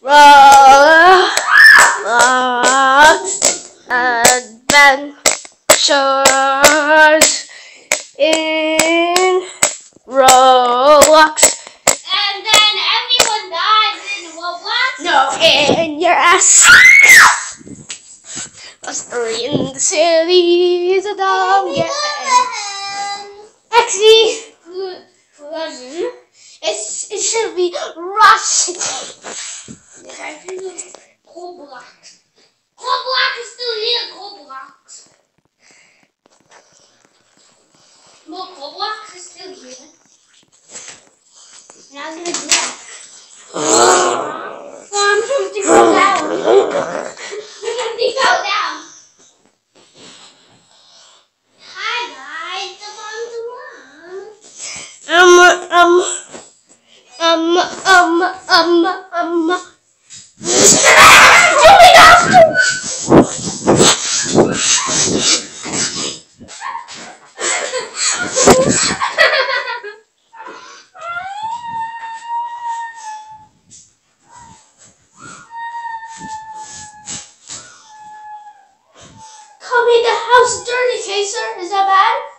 adventures in Roblox. And then everyone dies in Roblox? No, in your ass. A story in the city is a dumb game. Actually, it should be Rush. Roblox. Roblox is still here, Roblox. Look, Roblox is still here. Now I'm gonna do that. I'm supposed to go down. I'm supposed to go down. Hi guys, the Call me the house dirty chaser. Is that bad?